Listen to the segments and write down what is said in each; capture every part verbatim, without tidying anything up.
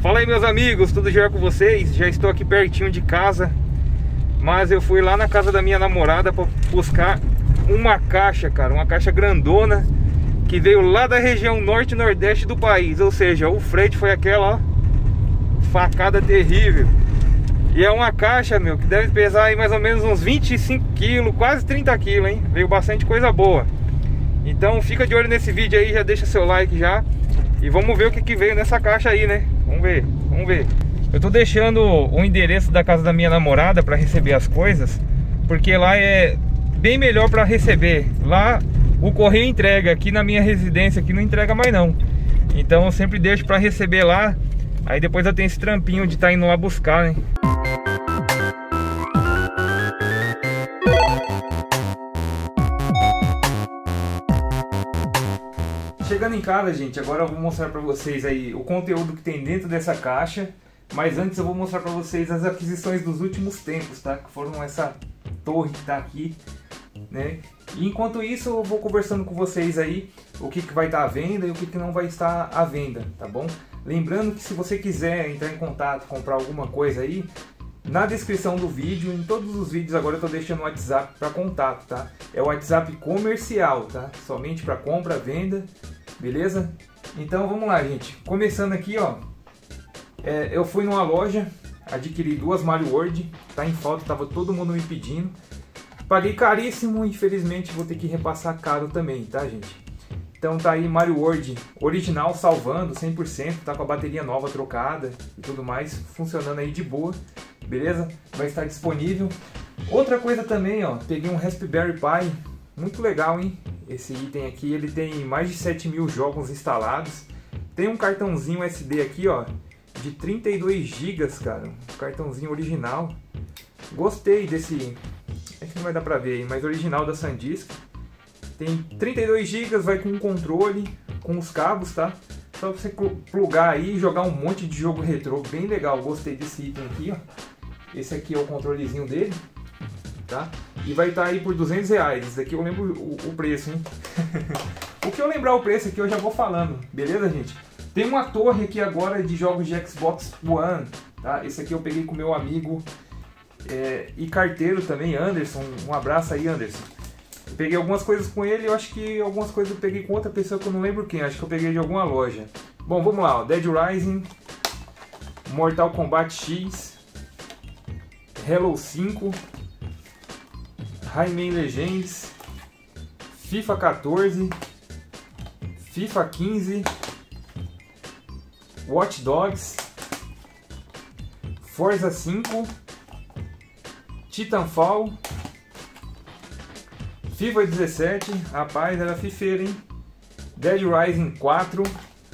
Fala aí, meus amigos, tudo jóia com vocês? Já estou aqui pertinho de casa, mas eu fui lá na casa da minha namorada para buscar uma caixa, cara, uma caixa grandona que veio lá da região norte e nordeste do país. Ou seja, o frete foi aquela, ó, facada terrível. E é uma caixa, meu, que deve pesar aí mais ou menos uns vinte e cinco quilos, quase trinta quilos, hein? Veio bastante coisa boa. Então fica de olho nesse vídeo aí, já deixa seu like já. E vamos ver o que, que veio nessa caixa aí, né? Vamos ver, vamos ver. Eu tô deixando o endereço da casa da minha namorada para receber as coisas, porque lá é bem melhor para receber. Lá o correio entrega, aqui na minha residência aqui não entrega mais não. Então eu sempre deixo para receber lá. Aí depois eu tenho esse trampinho de estar indo lá buscar, né? Chegando em casa, gente, agora eu vou mostrar pra vocês aí o conteúdo que tem dentro dessa caixa. Mas antes eu vou mostrar pra vocês as aquisições dos últimos tempos, tá? Que foram essa torre que tá aqui, né? E enquanto isso eu vou conversando com vocês aí o que, que vai estar à venda e o que, que não vai estar à venda, tá bom? Lembrando que se você quiser entrar em contato, comprar alguma coisa aí, na descrição do vídeo, em todos os vídeos agora eu tô deixando o WhatsApp para contato, tá? É o WhatsApp comercial, tá? Somente para compra, venda, beleza? Então vamos lá, gente. Começando aqui, ó, é, eu fui numa loja, adquiri duas Mario World, tá em falta, tava todo mundo me pedindo. Paguei caríssimo, infelizmente vou ter que repassar caro também, tá, gente? Então tá aí Mario World original salvando cem por cento, tá com a bateria nova trocada e tudo mais, funcionando aí de boa, beleza? Vai estar disponível. Outra coisa também, ó, peguei um Raspberry Pi, muito legal, hein? Esse item aqui, ele tem mais de sete mil jogos instalados. Tem um cartãozinho U S B aqui, ó, de trinta e dois gigas, cara, um cartãozinho original. Gostei desse, acho que não vai dar pra ver aí, mas original da SanDisk. Tem trinta e dois gigas, vai com um controle, com os cabos, tá? Só pra você plugar aí e jogar um monte de jogo retrô, bem legal. Gostei desse item aqui, ó. Esse aqui é o controlezinho dele, tá? E vai estar aí por duzentos reais. Esse daqui eu lembro o, o preço, hein? O que eu lembrar o preço aqui eu já vou falando, beleza, gente? Tem uma torre aqui agora de jogos de Xbox One, tá? Esse aqui eu peguei com meu amigo é, e carteiro também, Anderson. Um abraço aí, Anderson. Eu peguei algumas coisas com ele, eu acho que algumas coisas eu peguei com outra pessoa que eu não lembro quem, acho que eu peguei de alguma loja. Bom, vamos lá, ó. Dead Rising, Mortal Kombat X, Halo cinco, Rayman Legends, FIFA quatorze, FIFA quinze, Watch Dogs, Forza cinco, Titanfall, FIFA dezessete, rapaz, era fifeiro, hein? Dead Rising quatro.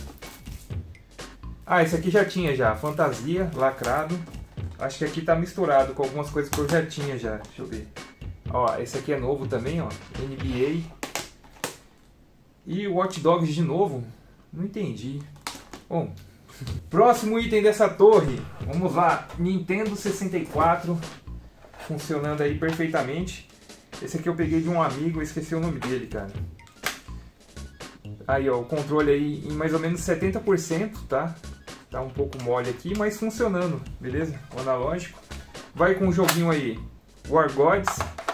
Ah, esse aqui já tinha já, Fantasia, lacrado. Acho que aqui tá misturado com algumas coisas que eu já tinha já, deixa eu ver. Ó, esse aqui é novo também, ó, N B A. E o Watch Dogs de novo, não entendi. Bom, próximo item dessa torre, vamos lá, Nintendo sessenta e quatro, funcionando aí perfeitamente. Esse aqui eu peguei de um amigo, eu esqueci o nome dele, cara. Aí, ó, o controle aí em mais ou menos setenta por cento, tá? Tá um pouco mole aqui, mas funcionando, beleza? O analógico. Vai com o joguinho aí, War Gods.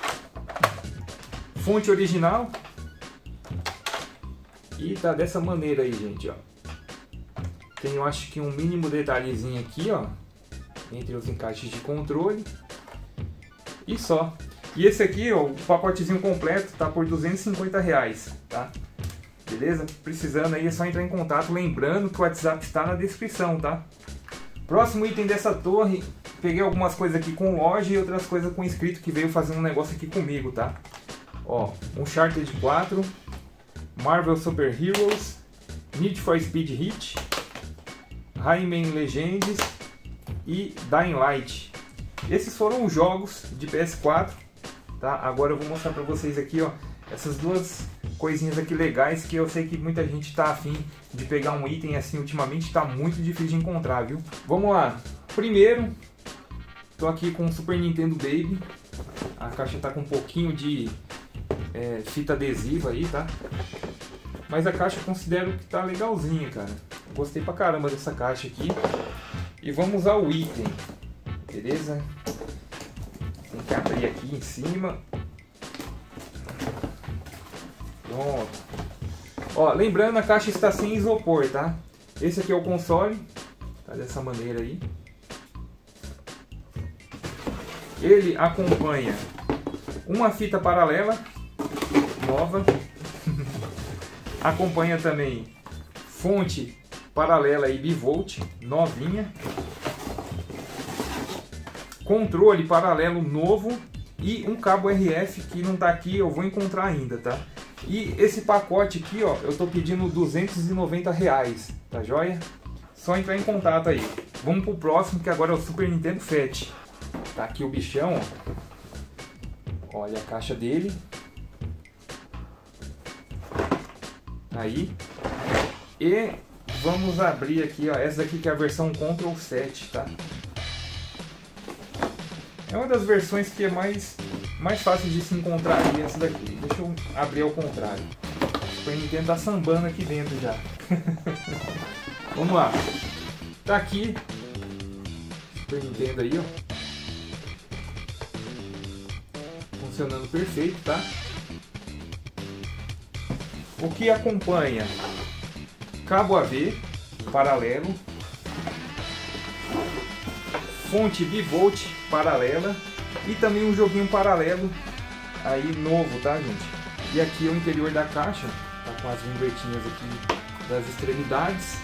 Fonte original. E tá dessa maneira aí, gente, ó. Tem, eu acho que um mínimo detalhezinho aqui, ó, entre os encaixes de controle. E só. E esse aqui, ó, o pacotezinho completo tá por duzentos e cinquenta reais, tá? Beleza? Precisando aí é só entrar em contato, lembrando que o WhatsApp está na descrição, tá? Próximo item dessa torre, peguei algumas coisas aqui com loja e outras coisas com inscrito que veio fazer um negócio aqui comigo, tá? Ó, Uncharted quatro, Marvel Super Heroes, Need for Speed Heat, Rayman Legends e Dying Light. Esses foram os jogos de P S quatro. Tá? Agora eu vou mostrar pra vocês aqui, ó, essas duas coisinhas aqui legais que eu sei que muita gente tá afim de pegar um item assim, ultimamente tá muito difícil de encontrar, viu? Vamos lá. Primeiro, tô aqui com o Super Nintendo Baby. A caixa tá com um pouquinho de é, fita adesiva aí, tá? Mas a caixa eu considero que tá legalzinha, cara. Gostei pra caramba dessa caixa aqui. e vamos usar o item, beleza? Tem que abrir aqui em cima. Pronto. Ó, lembrando, a caixa está sem isopor, tá? Esse aqui é o console, tá dessa maneira aí. Ele acompanha uma fita paralela nova. Acompanha também fonte paralela e bivolt novinha. Controle paralelo novo e um cabo R F que não tá aqui, eu vou encontrar ainda, tá? E esse pacote aqui, ó, eu tô pedindo duzentos e noventa reais, tá joia? Só entrar em contato aí. Vamos pro próximo, que agora é o Super Nintendo Fat. Tá aqui o bichão, ó. Olha a caixa dele. Aí. E vamos abrir aqui, ó. Essa daqui que é a versão control sete, tá? É uma das versões que é mais, mais fácil de se encontrar aí, essa daqui. Deixa eu abrir ao contrário. O Super Nintendo tá sambando aqui dentro já. Vamos lá. Tá aqui. Super Nintendo aí, ó. Funcionando perfeito, tá? O que acompanha? Cabo A V paralelo, fonte bivolt paralela e também um joguinho paralelo aí novo, tá, gente? E aqui é o interior da caixa, tá com as linguetinhas aqui das extremidades.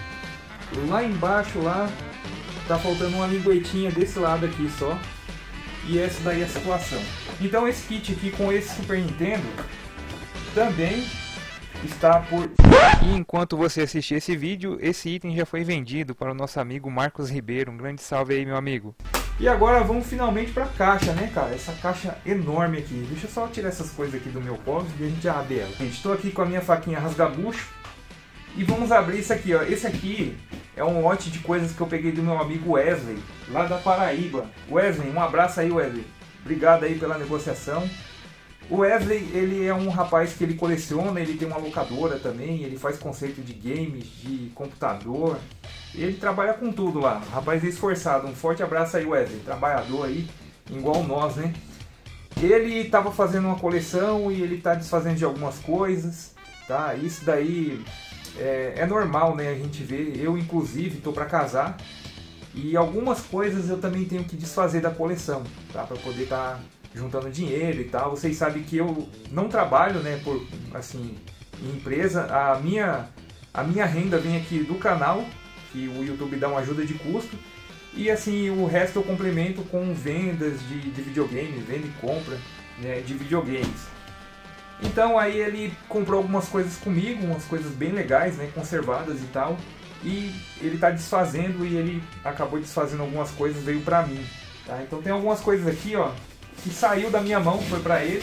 Lá embaixo lá tá faltando uma linguetinha desse lado aqui só. E essa daí é a situação. Então esse kit aqui com esse Super Nintendo também está por... E enquanto você assistir esse vídeo, esse item já foi vendido para o nosso amigo Marcos Ribeiro. Um grande salve aí, meu amigo. E agora vamos finalmente para a caixa, né, cara? Essa caixa enorme aqui. Deixa eu só tirar essas coisas aqui do meu colo e a gente já abre ela. Gente, estou aqui com a minha faquinha rasgabucho e vamos abrir isso aqui, ó. Esse aqui é um lote de coisas que eu peguei do meu amigo Wesley, lá da Paraíba. Wesley, um abraço aí, Wesley. Obrigado aí pela negociação. O Wesley, ele é um rapaz que ele coleciona, ele tem uma locadora também, ele faz conceito de games, de computador. Ele trabalha com tudo lá, rapaz esforçado. Um forte abraço aí, Wesley, trabalhador aí, igual nós, né? Ele estava fazendo uma coleção e ele está desfazendo de algumas coisas, tá? Isso daí é, é normal, né? A gente vê, eu inclusive estou para casar e algumas coisas eu também tenho que desfazer da coleção, tá? Para poder estar tá juntando dinheiro e tal. Vocês sabem que eu não trabalho, né, por assim, em empresa. A minha, a minha renda vem aqui do canal, que o YouTube dá uma ajuda de custo. E assim, o resto eu complemento com vendas de, de videogames, venda e compra, né, de videogames. Então aí ele comprou algumas coisas comigo, umas coisas bem legais, né, conservadas e tal. E ele está desfazendo e ele acabou desfazendo algumas coisas, veio pra mim. Tá? Então tem algumas coisas aqui, ó, que saiu da minha mão, foi para ele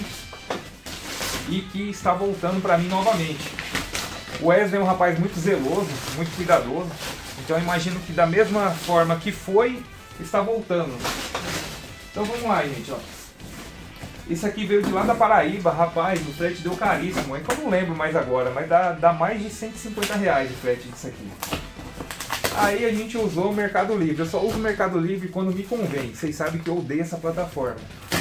e que está voltando para mim novamente. O Wesley é um rapaz muito zeloso, muito cuidadoso, então eu imagino que da mesma forma que foi, está voltando. Então vamos lá, gente, ó. Isso aqui veio de lá da Paraíba, rapaz, o frete deu caríssimo, é que eu não lembro mais agora, mas dá, dá mais de cento e cinquenta reais o frete disso aqui. Aí a gente usou o Mercado Livre. Eu só uso o Mercado Livre quando me convém. Vocês sabem que eu odeio essa plataforma.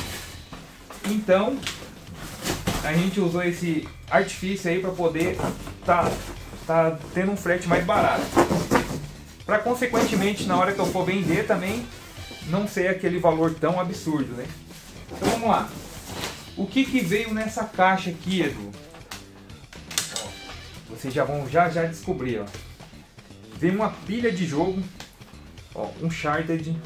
Então, a gente usou esse artifício aí para poder tá, tá tendo um frete mais barato. Para consequentemente, na hora que eu for vender também, não ser aquele valor tão absurdo, né? Então vamos lá. O que que veio nessa caixa aqui, Edu? Ó, vocês já vão já já descobrir, ó. Vem uma pilha de jogo, ó, Uncharted,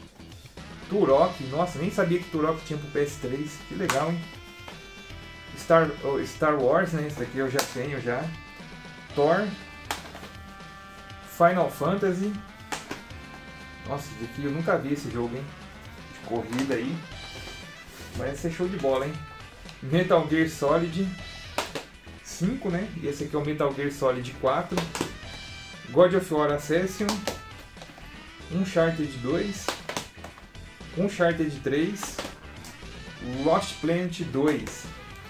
Turok, nossa, nem sabia que Turok tinha pro P S três, que legal, hein? Star, oh, Star Wars, né, esse daqui eu já tenho já, Thor, Final Fantasy, nossa, esse daqui eu nunca vi esse jogo, hein, de corrida aí, vai ser show de bola, hein? Metal Gear Solid cinco, né, e esse aqui é o Metal Gear Solid quatro, God of War Ascension, Uncharted dois, Uncharted três, Lost Planet dois.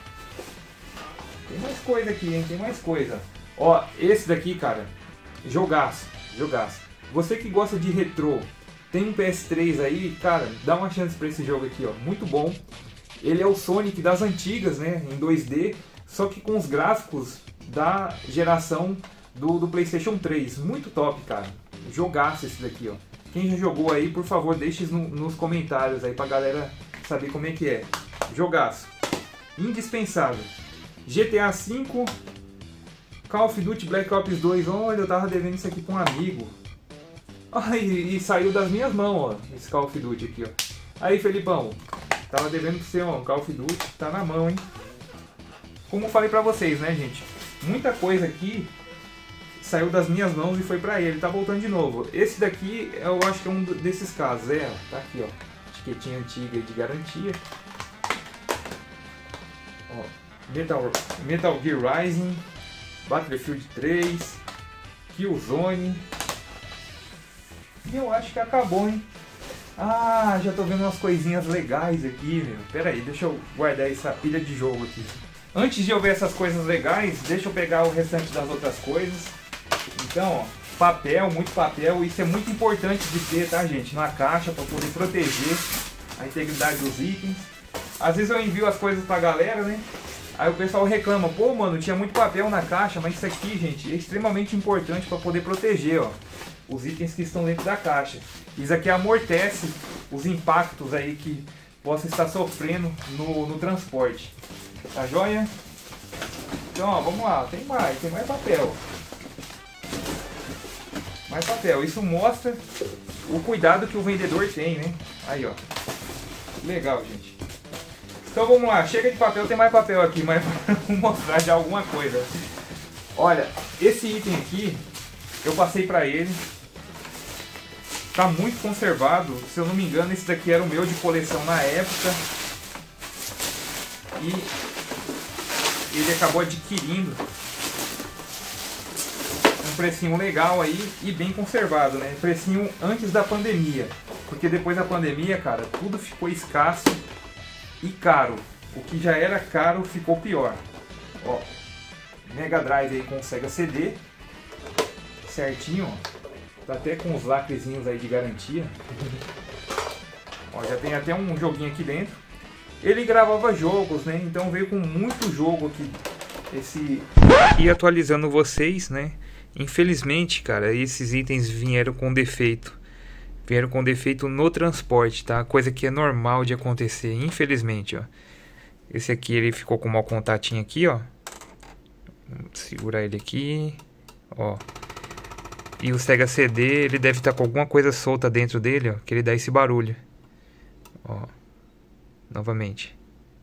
Tem mais coisa aqui, hein? Tem mais coisa. Ó, esse daqui, cara, jogaço, jogaço. Você que gosta de retrô, tem um P S três aí, cara, dá uma chance pra esse jogo aqui, ó. Muito bom. Ele é o Sonic das antigas, né, em dois D, só que com os gráficos da geração do, do PlayStation três. Muito top, cara. Jogaço esse daqui, ó. Quem já jogou aí, por favor, deixe no, nos comentários aí pra galera saber como é que é. Jogaço. Indispensável. G T A cinco, Call of Duty Black Ops dois. Olha, eu tava devendo isso aqui pra um amigo. Ah, e, e saiu das minhas mãos, ó, esse Call of Duty aqui, ó. Aí, Felipão, tava devendo pra você, ó, Call of Duty, tá na mão, hein. Como eu falei pra vocês, né, gente, muita coisa aqui saiu das minhas mãos e foi pra ele, tá voltando de novo. Esse daqui, eu acho que é um desses casos, é, tá aqui, ó, etiquetinha antiga de garantia. Ó, Metal, Metal Gear Rising, Battlefield três, Killzone. E eu acho que acabou, hein? Ah, já tô vendo umas coisinhas legais aqui, meu. Pera aí, deixa eu guardar essa pilha de jogo aqui. Antes de eu ver essas coisas legais, deixa eu pegar o restante das outras coisas. Então, ó, papel, muito papel. Isso é muito importante de ter, tá, gente? Na caixa, pra poder proteger a integridade dos itens. Às vezes eu envio as coisas pra galera, né? Aí o pessoal reclama, pô, mano, tinha muito papel na caixa, mas isso aqui, gente, é extremamente importante para poder proteger, ó, os itens que estão dentro da caixa. Isso aqui amortece os impactos aí que possa estar sofrendo no, no transporte. Tá joia? Então, ó, vamos lá, tem mais, tem mais papel. Mais papel, isso mostra o cuidado que o vendedor tem, né? Aí, ó, legal, gente. Então vamos lá, chega de papel, tem mais papel aqui, mas vou mostrar já alguma coisa. Olha, esse item aqui, eu passei pra ele. Tá muito conservado, se eu não me engano esse daqui era o meu de coleção na época. E ele acabou adquirindo um precinho legal aí e bem conservado, né? Precinho antes da pandemia, porque depois da pandemia, cara, tudo ficou escasso e caro. O que já era caro ficou pior. Ó, Mega Drive aí com Sega C D, certinho, ó. Tá até com os lacrezinhos aí de garantia. Ó, já tem até um joguinho aqui dentro. Ele gravava jogos, né? Então veio com muito jogo aqui. Esse... E atualizando vocês, né? Infelizmente, cara, esses itens vieram com defeito. Vieram com defeito no transporte, tá? Coisa que é normal de acontecer, infelizmente, ó. Esse aqui, ele ficou com um mau contatinho aqui, ó. Vamos segurar ele aqui. Ó. E o Sega C D, ele deve estar com alguma coisa solta dentro dele, ó. Que ele dá esse barulho. Ó. Novamente.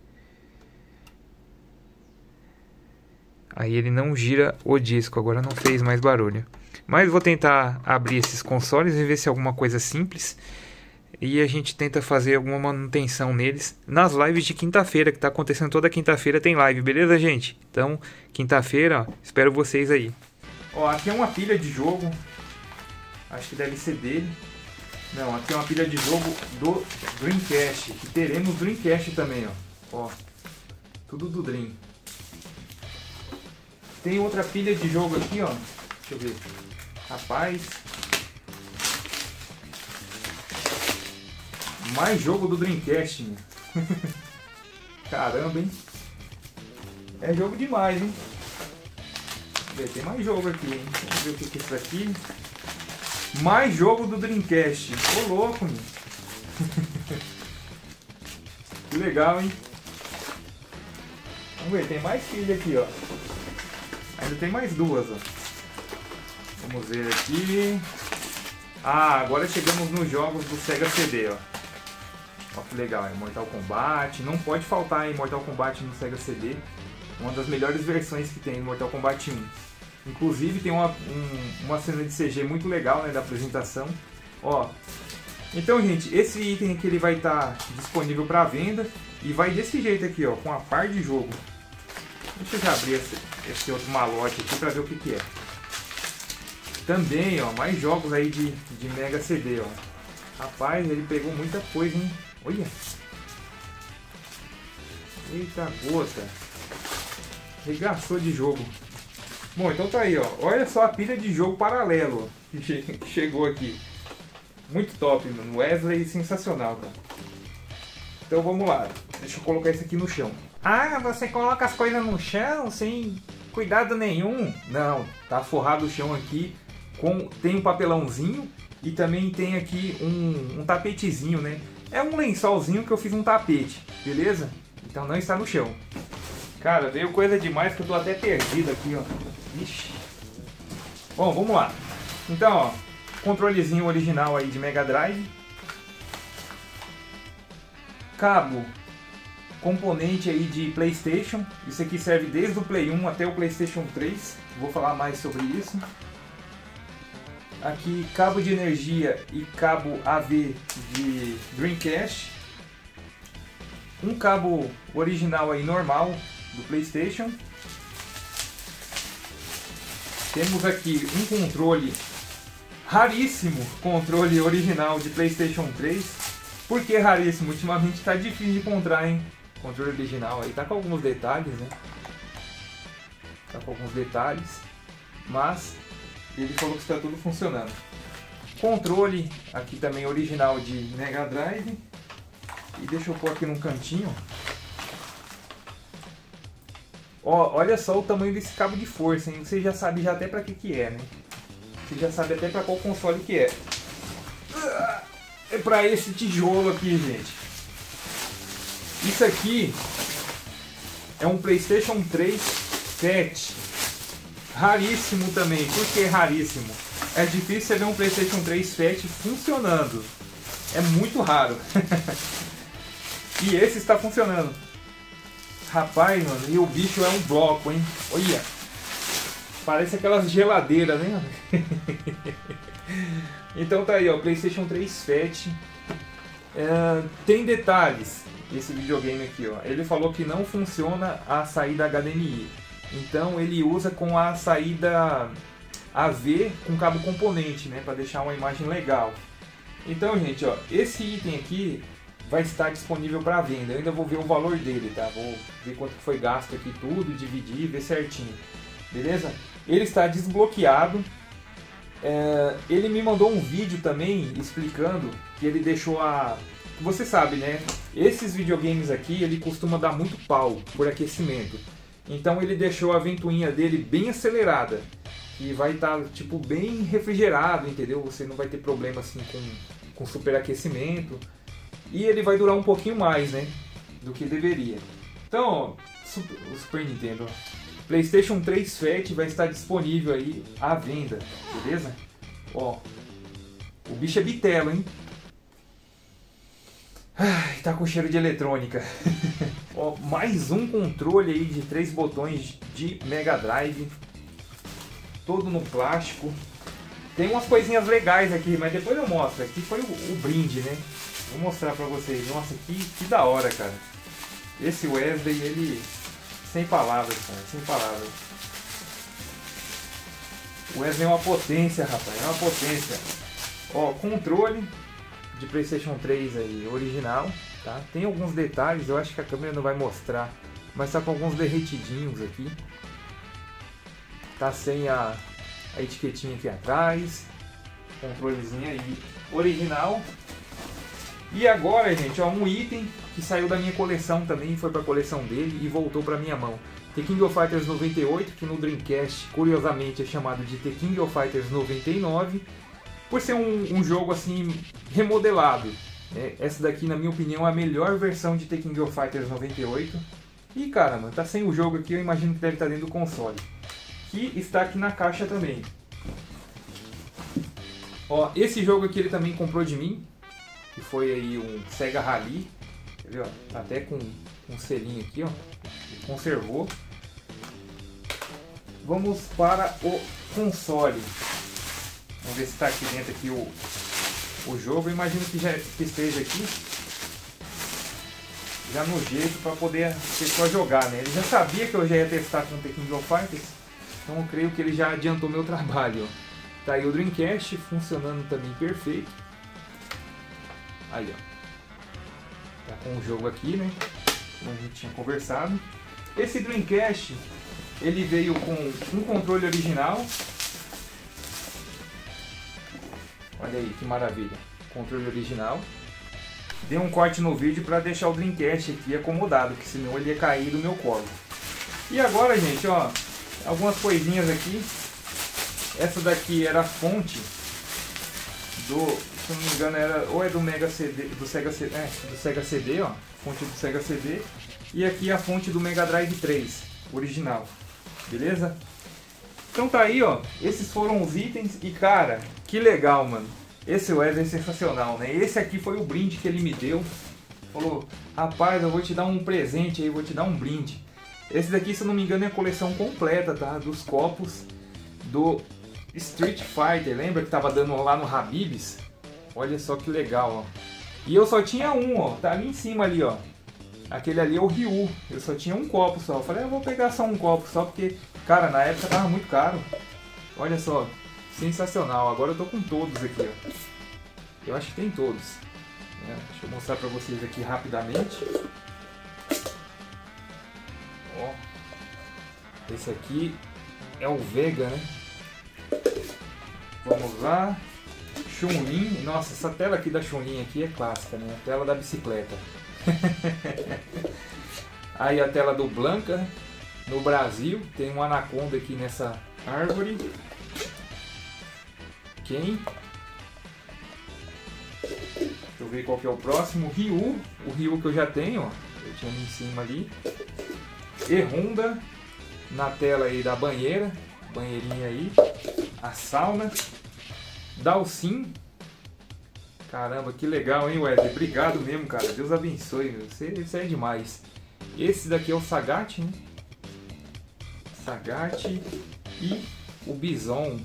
Aí ele não gira o disco, agora não fez mais barulho. Mas vou tentar abrir esses consoles e ver se é alguma coisa simples. E a gente tenta fazer alguma manutenção neles nas lives de quinta-feira, que tá acontecendo toda quinta-feira, tem live, beleza, gente? Então, quinta-feira, ó, espero vocês aí. Ó, aqui é uma pilha de jogo. Acho que deve ser dele. Não, aqui é uma pilha de jogo do Dreamcast. Que teremos Dreamcast também, ó. Ó, tudo do Dream. Tem outra pilha de jogo aqui, ó. Deixa eu ver. Rapaz. Mais jogo do Dreamcast, meu. Caramba, hein? É jogo demais, hein? Tem mais jogo aqui, hein? Vamos ver o que é isso aqui. Mais jogo do Dreamcast. Ô, louco, meu. Que legal, hein? Vamos ver, tem mais pilha aqui, ó. Ainda tem mais duas, ó. Vamos ver aqui. Ah, agora chegamos nos jogos do Sega C D, ó. Ó que legal, é Mortal Kombat. Não pode faltar em Mortal Kombat no Sega C D. Uma das melhores versões que tem no Mortal Kombat um. Inclusive tem uma, um, uma cena de C G muito legal, né, da apresentação. Ó. Então, gente, esse item aqui ele vai estar disponível para venda. E vai desse jeito aqui, ó, com a par de jogo. Deixa eu já abrir esse, esse outro malote aqui para ver o que, que é. Também, ó, mais jogos aí de, de Mega C D, ó. Rapaz, ele pegou muita coisa, hein? Olha! Eita gota! Regaçou de jogo. Bom, então tá aí, ó. Olha só a pilha de jogo paralelo. que, che que chegou aqui. Muito top, mano. Wesley sensacional, cara. Então vamos lá. Deixa eu colocar isso aqui no chão. Ah, você coloca as coisas no chão sem cuidado nenhum? Não, tá forrado o chão aqui. Com, tem um papelãozinho e também tem aqui um, um tapetezinho, né? É um lençolzinho que eu fiz um tapete, beleza? Então não está no chão. Cara, veio coisa demais que eu tô até perdido aqui, ó. Ixi. Bom, vamos lá. Então, ó, controlezinho original aí de Mega Drive. Cabo, componente aí de PlayStation. Isso aqui serve desde o Play um até o PlayStation três. Vou falar mais sobre isso. Aqui, cabo de energia e cabo A V de Dreamcast. Um cabo original aí normal do PlayStation. Temos aqui um controle raríssimo, controle original de PlayStation três. Por que raríssimo? Ultimamente está difícil de encontrar, hein? Controle original aí, tá com alguns detalhes, né? Tá com alguns detalhes, mas ele falou que está tudo funcionando. Controle aqui também original de Mega Drive. E deixa eu pôr aqui num cantinho. Ó, olha só o tamanho desse cabo de força, hein? Você já sabe já até para que que é, né? Você já sabe até para qual console que é. É para esse tijolo aqui, gente. Isso aqui é um PlayStation três Fat. Raríssimo também. Por que raríssimo? É difícil você ver um PlayStation três Fat funcionando. É muito raro. E esse está funcionando. Rapaz, mano, e o bicho é um bloco, hein? Olha. Parece aquelas geladeiras, né? Então tá aí, ó, PlayStation três Fat. É, tem detalhes esse videogame aqui, ó. Ele falou que não funciona a saída H D M I. Então ele usa com a saída A V com cabo componente, né, para deixar uma imagem legal. Então, gente, ó, esse item aqui vai estar disponível para venda. Eu ainda vou ver o valor dele, tá? Vou ver quanto foi gasto aqui tudo, dividir, ver certinho. Beleza? Ele está desbloqueado. É, ele me mandou um vídeo também explicando que ele deixou a... Você sabe, né? Esses videogames aqui, ele costuma dar muito pau por aquecimento. Então ele deixou a ventoinha dele bem acelerada. E vai estar, tá, tipo, bem refrigerado, entendeu? Você não vai ter problema assim com, com superaquecimento. E ele vai durar um pouquinho mais, né? Do que deveria. Então, ó, Super, o Super Nintendo, ó. PlayStation três Fat vai estar disponível aí à venda, beleza? Ó, o bicho é bitelo, hein? Ai, tá com cheiro de eletrônica. Ó, mais um controle aí de três botões de Mega Drive. Todo no plástico. Tem umas coisinhas legais aqui, mas depois eu mostro. Aqui foi o, o brinde, né? Vou mostrar pra vocês. Nossa, que, que da hora, cara. Esse Wesley, ele... Sem palavras, cara. Sem palavras. O Wesley é uma potência, rapaz. É uma potência. Ó, controle de PlayStation três aí, original, tá? Tem alguns detalhes, eu acho que a câmera não vai mostrar, mas tá com alguns derretidinhos aqui. Tá sem a, a etiquetinha aqui atrás. Controlezinho aí, original. E agora, gente, ó, um item que saiu da minha coleção também, foi para a coleção dele e voltou para minha mão. The King of Fighters noventa e oito, que no Dreamcast, curiosamente, é chamado de The King of Fighters noventa e nove, por ser um, um jogo assim remodelado. Né? Essa daqui, na minha opinião, é a melhor versão de The King of Fighters noventa e oito. E caramba, tá sem o jogo aqui, eu imagino que deve estar dentro do console. Que está aqui na caixa também. Ó, esse jogo aqui ele também comprou de mim, que foi aí um Sega Rally. Quer ver, ó? Tá até com um selinho aqui, ó. Ele conservou. Vamos para o console. Vamos ver se está aqui dentro aqui o, o jogo. Eu imagino que já que esteja aqui. Já no jeito para poder a pessoa jogar, né? Ele já sabia que eu já ia testar com o The King of Fighters. Então eu creio que ele já adiantou meu trabalho, ó. Tá aí o Dreamcast funcionando também perfeito. Aí, ó. Tá com o jogo aqui, né? Como a gente tinha conversado. Esse Dreamcast, ele veio com um controle original. Olha aí que maravilha, controle original. Dei um corte no vídeo para deixar o Dreamcast aqui acomodado, que senão ele ia cair do meu colo. E agora, gente, ó, algumas coisinhas aqui. Essa daqui era a fonte do, se não me engano, era ou é do Mega C D, do Sega C D, é, do Sega C D, ó, fonte do Sega C D. E aqui a fonte do Mega Drive três, original. Beleza? Então tá aí, ó, esses foram os itens e cara, que legal, mano. Esse Wesley é sensacional, né? Esse aqui foi o brinde que ele me deu. Falou, rapaz, eu vou te dar um presente aí, vou te dar um brinde. Esse daqui, se eu não me engano, é a coleção completa, tá? Dos copos do Street Fighter. Lembra que tava dando lá no Habib's? Olha só que legal, ó. E eu só tinha um, ó. Tá ali em cima ali, ó. Aquele ali é o Ryu. Eu só tinha um copo só. Eu falei, eu vou pegar só um copo só porque, cara, na época tava muito caro. Olha só. Sensacional. Agora eu tô com todos aqui, ó. Eu acho que tem todos. É, deixa eu mostrar pra vocês aqui rapidamente. Ó. Esse aqui é o Vega, né? Vamos lá. Chun-Li. Nossa, essa tela aqui da Chun-Li aqui é clássica, né? A tela da bicicleta. Aí a tela do Blanca. No Brasil tem um Anaconda aqui nessa árvore. Quem? Deixa eu ver qual que é o próximo. Ryu. O Ryu que eu já tenho, ó. Eu tinha ali em cima ali. E Honda. Na tela aí da banheira. Banheirinha aí. A sauna. Dalsin. Caramba, que legal, hein, Wesley? Obrigado mesmo, cara. Deus abençoe, meu. Você, você é demais. Esse daqui é o Sagat, né? Sagat. E o Bison.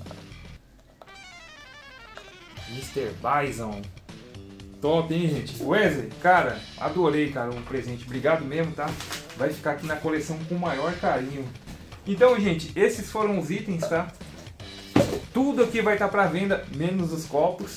mister Bison. Top, hein, gente? Wesley, cara, adorei, cara, o presente. Obrigado mesmo, tá? Vai ficar aqui na coleção com o maior carinho. Então, gente, esses foram os itens, tá? Tudo aqui vai estar para venda, menos os copos.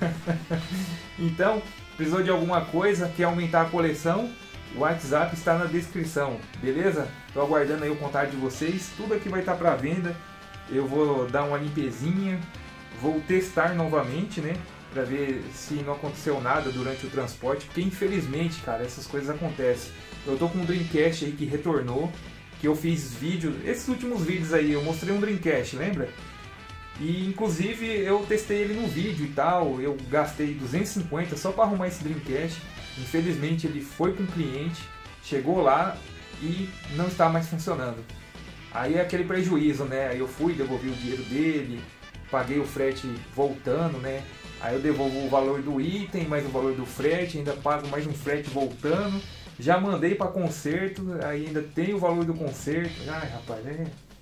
Então, precisou de alguma coisa, quer aumentar a coleção? O WhatsApp está na descrição, beleza? Estou aguardando aí o contato de vocês. Tudo aqui vai estar para venda. Eu vou dar uma limpezinha, vou testar novamente, né? Para ver se não aconteceu nada durante o transporte, porque infelizmente, cara, essas coisas acontecem. Eu tô com um Dreamcast aí que retornou, que eu fiz vídeo, esses últimos vídeos aí, eu mostrei um Dreamcast, lembra? E inclusive eu testei ele no vídeo e tal, eu gastei duzentos e cinquenta só para arrumar esse Dreamcast. Infelizmente ele foi com o cliente, chegou lá e não está mais funcionando. Aí é aquele prejuízo, né? Aí eu fui, devolvi o dinheiro dele, paguei o frete voltando, né? Aí eu devolvo o valor do item, mais o valor do frete, ainda pago mais um frete voltando. Já mandei para conserto, aí ainda tem o valor do conserto. Ai, rapaz, é...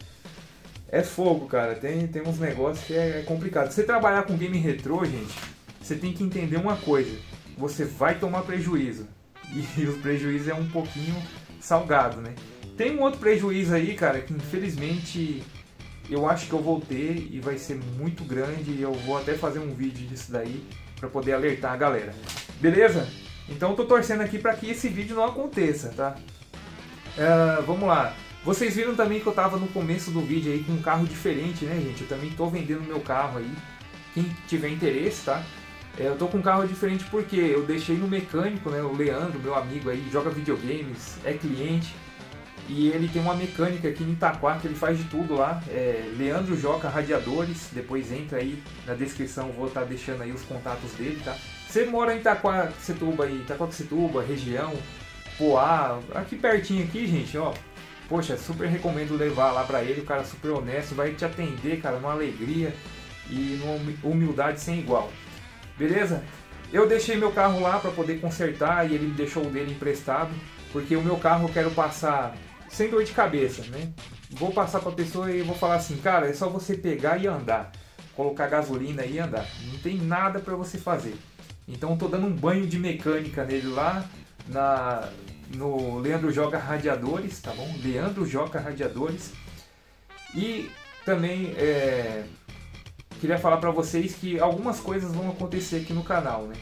É fogo, cara. Tem, tem uns negócios que é, é complicado. Você trabalhar com game retrô, gente, você tem que entender uma coisa. Você vai tomar prejuízo. E, e o prejuízo é um pouquinho salgado, né? Tem um outro prejuízo aí, cara, que infelizmente eu acho que eu vou ter e vai ser muito grande. E eu vou até fazer um vídeo disso daí para poder alertar a galera. Beleza? Então eu tô torcendo aqui para que esse vídeo não aconteça, tá? Uh, vamos lá. Vocês viram também que eu tava no começo do vídeo aí com um carro diferente, né, gente? Eu também tô vendendo meu carro aí. Quem tiver interesse, tá? É, eu tô com um carro diferente porque eu deixei no mecânico, né? O Leandro, meu amigo aí, joga videogames, é cliente. E ele tem uma mecânica aqui em Itaquá que ele faz de tudo lá. É Leandro Joca Radiadores. Depois entra aí na descrição, vou estar deixando aí os contatos dele, tá? Você mora em Itaquaquecetuba aí, Itaquaquecetuba, região, Poá, aqui pertinho aqui, gente, ó. Poxa, super recomendo levar lá pra ele, o cara super honesto, vai te atender, cara, numa alegria e numa humildade sem igual. Beleza? Eu deixei meu carro lá pra poder consertar e ele me deixou o dele emprestado, porque o meu carro eu quero passar sem dor de cabeça, né? Vou passar pra pessoa e vou falar assim, cara, é só você pegar e andar, colocar gasolina e andar, não tem nada pra você fazer. Então eu tô dando um banho de mecânica nele lá, na... no Leandro Joca Radiadores, tá bom? Leandro Joca Radiadores. E também é, queria falar para vocês que algumas coisas vão acontecer aqui no canal, né?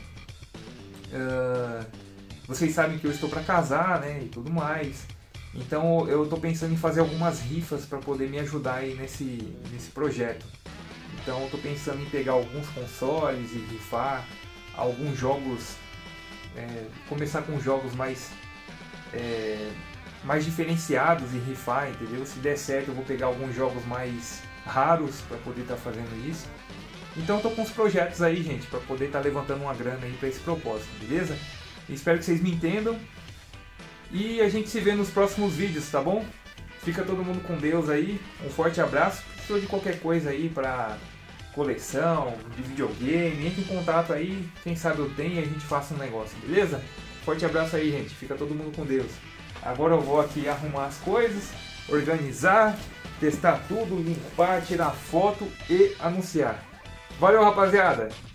Uh, vocês sabem que eu estou para casar, né? E tudo mais. Então eu estou pensando em fazer algumas rifas para poder me ajudar aí nesse, nesse projeto. Então eu tô pensando em pegar alguns consoles e rifar alguns jogos, é, começar com jogos mais, é, mais diferenciados e rifar, entendeu? Se der certo eu vou pegar alguns jogos mais raros para poder estar tá fazendo isso. Então eu tô com uns projetos aí, gente, para poder estar tá levantando uma grana aí para esse propósito, beleza? Espero que vocês me entendam e a gente se vê nos próximos vídeos, tá bom? Fica todo mundo com Deus aí, um forte abraço. Precisou de qualquer coisa aí para coleção, de videogame, entre em contato aí, quem sabe eu tenho e a gente faça um negócio, beleza? Forte abraço aí, gente, fica todo mundo com Deus. Agora eu vou aqui arrumar as coisas, organizar, testar tudo, limpar, tirar foto e anunciar. Valeu, rapaziada!